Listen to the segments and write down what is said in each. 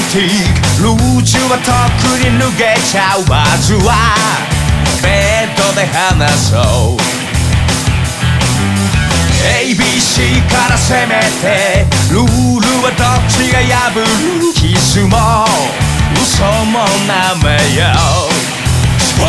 ティックルージュはとっくに脱げちゃう。まずはベッドで話そう。 ABC から攻めてルールはどっちが破る。キスも嘘もなめよう。Body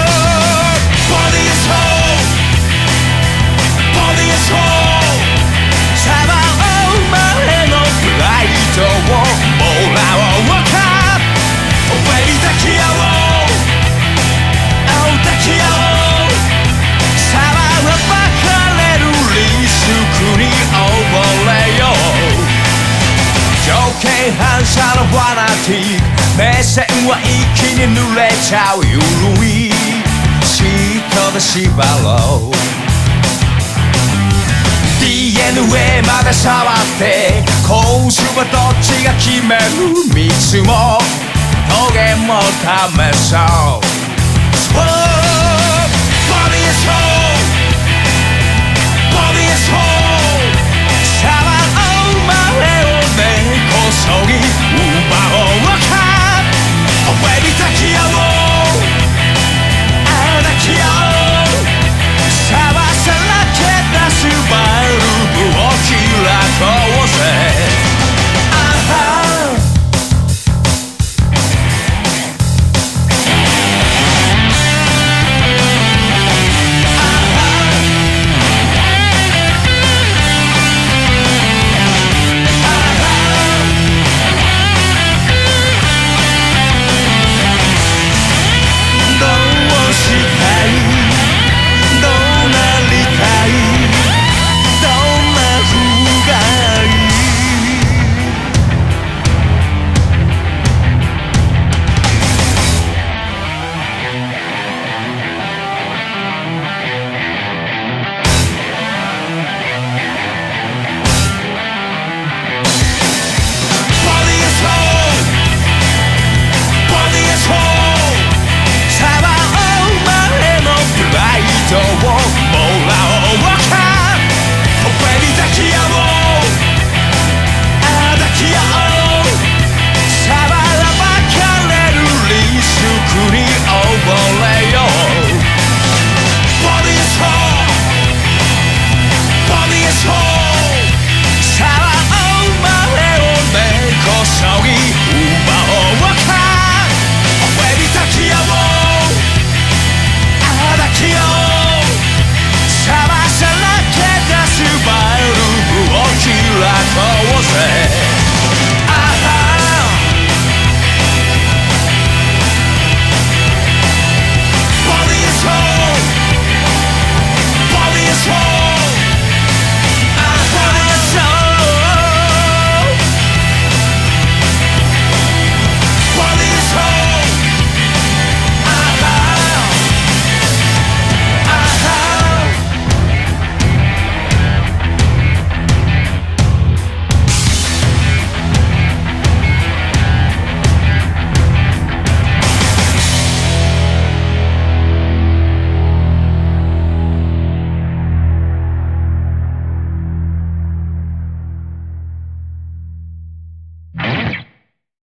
is whole, body is whole。 さばお前のプライドをもらおうか。Baby 抱き合おう、抱き合おう。さばは別れるリスクに溺れよう。条件反射のファナティック、目線は一気に濡れちゃう。ゆるいシートで縛ろう。 DNA まで触ってコースはどっちが決める。蜜もトゲも試そう。